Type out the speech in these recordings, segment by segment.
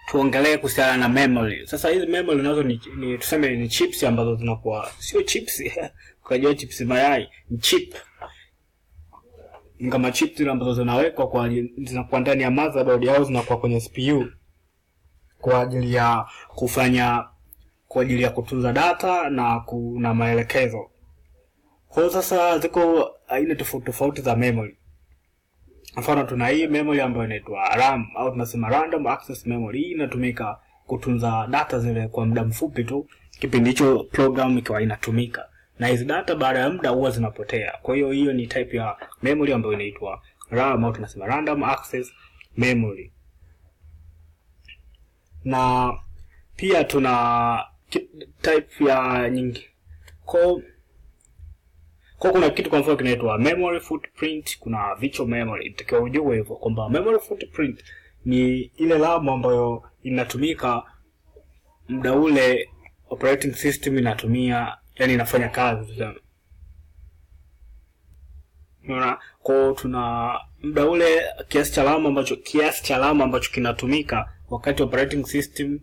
tuongelee kuhusiana na memory. Sasa hizi memory nazo ni tuseme ni chips ambazo zinakuwa sio chips ukajua chips mayai, ni chip. Kama chips ambazo zinawekwa zinakuwa ndani ya motherboard au zinakuwa kwenye CPU kwa ajili ya kutunza data na maelekezo. Kwa sasa ziko aina tofauti za memory. Mfano tuna hii memory ambayo inaitwa RAM au tunasema random access memory. Hii inatumika kutunza data zile kwa muda mfupi tu, kipindi hicho program ikiwa inatumika. Na hizi data baada ya muda huwa zinapotea. Kwa hiyo ni type ya memory ambayo inaitwa RAM au tunasema random access memory. Na pia tuna type ya nyingi. Kwa kuna kitu kwa mfano kinaitwa memory footprint, kuna virtual memory. Itakiwa ujue hivyo kwamba memory footprint ni ile RAM ambayo inatumika muda ule operating system inatumia, yani inafanya kazi. Unaona, kwa tuna muda ule kiasi cha RAM ambacho kinatumika wakati operating system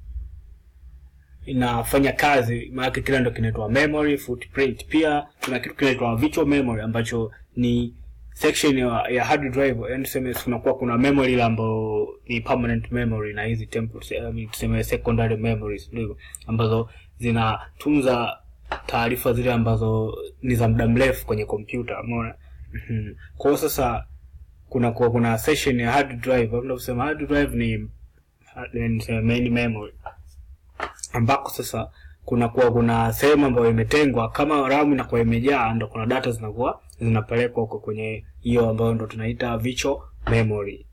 inafanya kazi, maana kile ndio kinaitwa memory footprint. Pia tuna kitu kinaitwa virtual memory ambacho ni section ya hard drive, yani kuna memory ile ambayo ni permanent memory na hizi temporary secondary memories ndio ambazo zinatunza taarifa zile ambazo ni za muda mrefu kwenye kompyuta, umeona. Kwa sasa kuna section ya hard drive, tunasema hard drive ni main memory, ambako sasa kuna sehemu ambayo imetengwa kama RAM inakuwa imejaa, ndio kuna data zinakuwa zinapelekwa huko kwenye hiyo ambayo ndio tunaita virtual memory.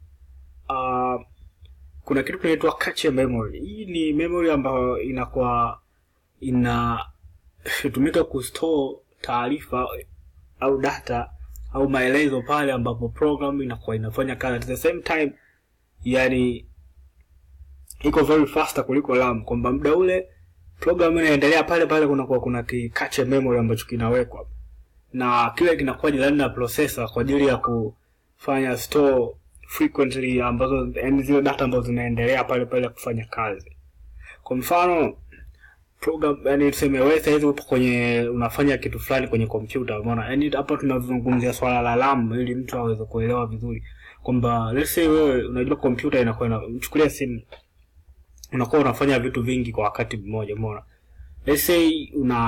Kuna kitu kinaitwa cache memory. Hii ni memory ambayo inatumika kustore taarifa au data au maelezo pale ambapo program inakuwa inafanya kazi. At the same time, yani iko very faster kuliko RAM, kwamba muda ule program inaendelea pale kuna cache memory ambacho kinawekwa na kile kinakuwa jirani na processor kwa ajili ya kufanya store frequently ambazo yani zile data ambazo zinaendelea pale kufanya kazi. Kwa mfano program, yani tuseme wewe sasa upo unafanya kitu fulani kwenye kompyuta, umeona. Yani hapa tunazungumzia swala la RAM ili mtu aweze kuelewa vizuri kwamba let's say wewe unajua kompyuta inakuwa mchukulia simu, unakuwa unafanya vitu vingi kwa wakati mmoja, umeona. Let's say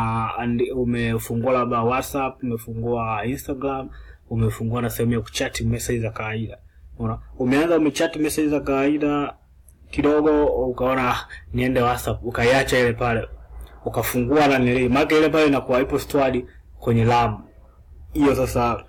umefungua labda WhatsApp, umefungua Instagram, umefungua na sehemu ya kuchat message za kawaida, umeona. Umeanza umechat message za kawaida kidogo, ukaona niende WhatsApp, ukaiacha ile pale, ukafungua na maana ile pale inakuwa ipo stored kwenye RAM. Hiyo sasa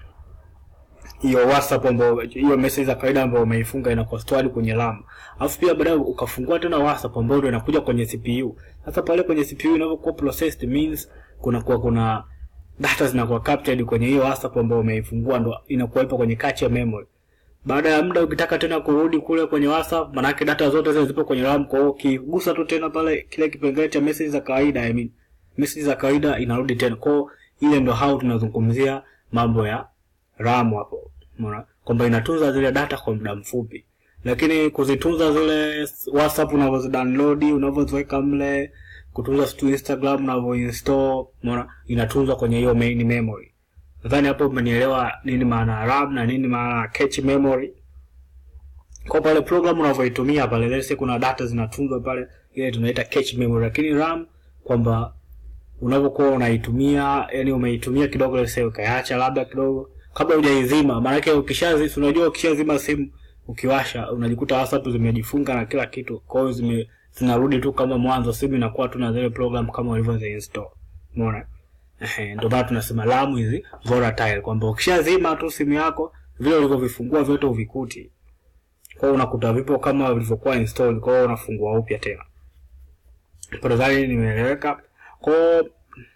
hiyo WhatsApp ambayo hiyo message za kawaida ambayo umeifunga inakuwa stored kwenye RAM. Alafu pia baadaye ukafungua tena WhatsApp ambayo ndio inakuja kwenye CPU. Sasa pale kwenye CPU inapokuwa processed means kuna data zinakuwa captured kwenye hiyo WhatsApp ambayo umeifungua, ndio inakuwa ipo kwenye cache memory. Baada ya muda ukitaka tena kurudi kule kwenye WhatsApp, maana yake data zote zile zipo kwenye RAM, kwa hiyo ukigusa tu tena pale kile kipengele cha message za kawaida, message za kawaida inarudi tena. Kwa hiyo ile ndio how tunazungumzia mambo ya RAM hapo, umeona, kwamba inatunza zile data kwa muda mfupi. Lakini kuzitunza zile WhatsApp unavyozidownload, unavyoziweka mle, kutunza Instagram unavyoinstall, umeona, inatunzwa kwenye hiyo main memory. Nadhani hapo umenielewa nini maana RAM na nini maana cache memory. Kwa pale program unavyoitumia pale, let's say kuna data zinatunzwa pale, ile tunaita cache memory. Lakini RAM kwamba unavyokuwa unaitumia, yani umeitumia kidogo, let's say ukaacha labda kidogo kabla hujaizima, maana yake ukishazima simu ukiwasha unajikuta WhatsApp zimejifunga na kila kitu, kwa hiyo zinarudi tu kama mwanzo, simu inakuwa tu na zile program kama ulivyoziinstall, umeona. Ndio maana tunasema RAM hizi volatile, kwamba ukishazima tu simu yako vile ulivyovifungua vyote uvikuti, kwa hiyo unakuta vipo kama vilivyokuwa installed, kwa hiyo unafungua upya tena. Tafadhali nimeeleweka. Kwa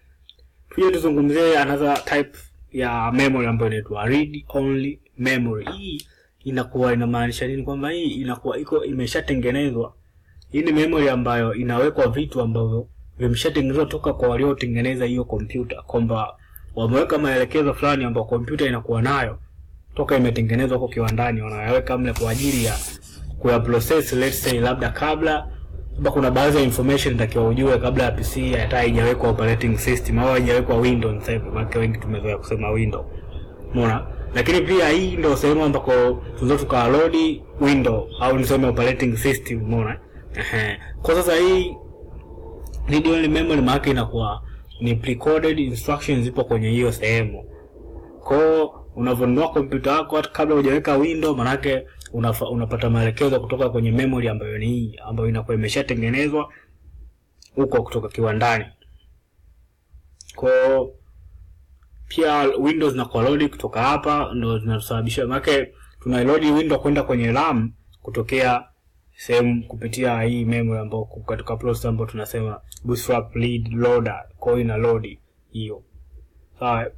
hiyo tuzungumzie another type ya memory ambayo inaitwa read only memory. Hii inakuwa inamaanisha nini? Kwamba hii inakuwa imeshatengenezwa. Hii ni memory ambayo inawekwa vitu ambavyo vimeshatengenezwa toka kwa waliotengeneza hiyo kompyuta, kwamba wameweka maelekezo fulani ambayo kompyuta inakuwa nayo toka imetengenezwa huko kiwandani, wanayaweka mle kwa ajili ya kuya process, let's say labda kabla kuna baadhi ya information inatakiwa ujue kabla ya PC hata haijawekwa operating system au haijawekwa Windows. Sasa kwa wengi tumezoea kusema Windows, umeona. Lakini pia hii ndio sehemu ambako tunaweza tukaload Windows au niseme operating system, umeona. Kwa sasa hii read only memory mark inakuwa ni pre-coded instructions zipo kwenye hiyo sehemu. Kwa unavonunua kompyuta yako hata kabla hujaweka Windows, manake unapata maelekezo kutoka kwenye memory ambayo ni hii, ambayo inakuwa imeshatengenezwa huko kutoka kiwandani. Kwa pia Windows na load kutoka hapa ndio zinasababisha, manake tuna load Windows kwenda kwenye RAM kutokea sehemu kupitia hii memory ambayo katika process ambayo tunasema bootstrap lead loader. Kwa ina load hiyo. Sawa.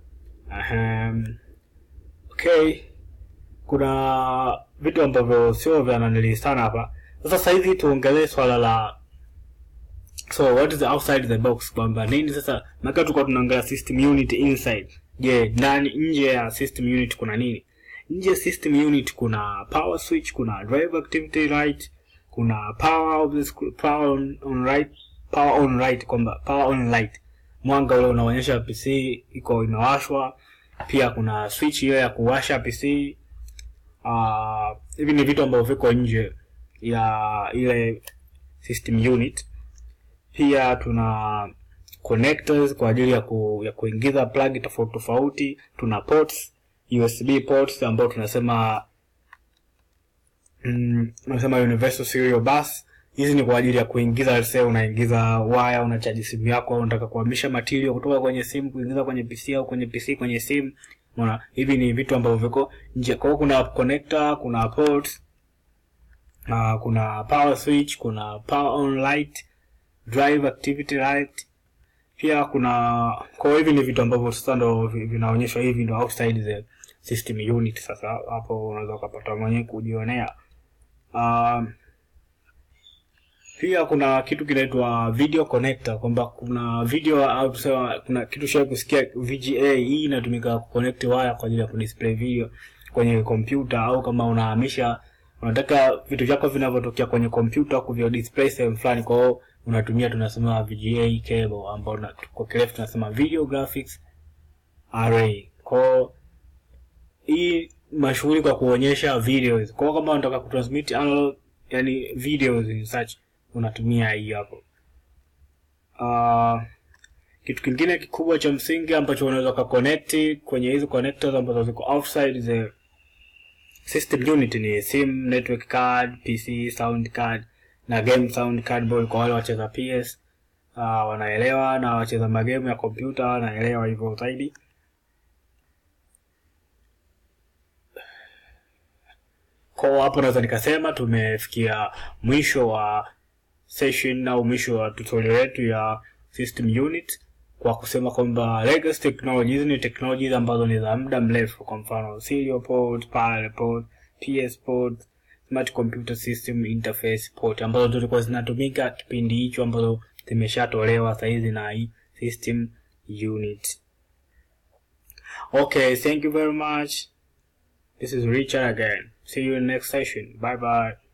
Okay. Kuna vitu ambavyo sio vya nanili sana hapa. Sasa hivi tuongelee swala la what is the outside the box, kwamba nini sasa. Maka tuko tunaangalia system unit inside. Je, ndani nje ya system unit kuna nini? Nje ya system unit kuna power switch, kuna drive activity light, kuna power on right, kwamba power on light, mwanga ule unaonyesha PC iko imewashwa. Pia kuna switch ile ya kuwasha PC. Hivi ni vitu ambavyo viko nje ya ile system unit. Pia tuna connectors kwa ajili ya kuingiza plug tofauti tofauti. Tuna ports, USB ports ambao tunasema universal serial bus. Hizi ni kwa ajili ya kuingiza, let's say unaingiza wire, unachaji simu yako au unataka kuhamisha material kutoka kwenye simu kuingiza kwenye PC au kwenye PC kwenye simu. Unaona, hivi ni vitu ambavyo viko nje. Kwa kuna connector, kuna ports, kuna power switch, kuna power on light, drive activity light. Pia kuna, kwa hivi ni vitu ambavyo sasa ndo vinaonyeshwa, hivi ndo outside the system unit. Sasa hapo unaweza kupata mwenyewe kujionea. Pia kuna kitu kinaitwa video connector, kwamba kuna video au tuseme kuna kitu cha kusikia VGA. Hii inatumika kuconnect wire kwa ajili ya kudisplay video kwenye kompyuta, au kama unataka vitu vyako vinavyotokea kwenye kompyuta kuvyo display sehemu fulani, kwa hiyo unatumia tunasema VGA cable, ambao kwa kirefu tunasema video graphics array. Kwa hii mashughuli kwa kuonyesha videos. Kwa kama unataka kutransmit analog, yani videos in such, unatumia hii hapo. Kitu kingine kikubwa cha msingi ambacho unaweza kuconnect kwenye hizo connectors ambazo ziko outside the system unit ni SIM, network card, PC sound card na game sound card board. Kwa wale wacheza PS wanaelewa, na wacheza magame ya kompyuta wanaelewa hivyo zaidi. Kwa hapo naweza nikasema tumefikia mwisho wa session au mwisho wa tutorial yetu ya system unit, kwa kusema kwamba legacy technologies ni technologies ambazo ni za muda mrefu. Kwa mfano serial port, parallel port, PS port, smart computer system interface port, ambazo zilikuwa zinatumika kipindi hicho, ambazo zimeshatolewa sasa hizi na hii system unit. Okay, thank you very much. This is Richard again. See you in the next session. Bye bye.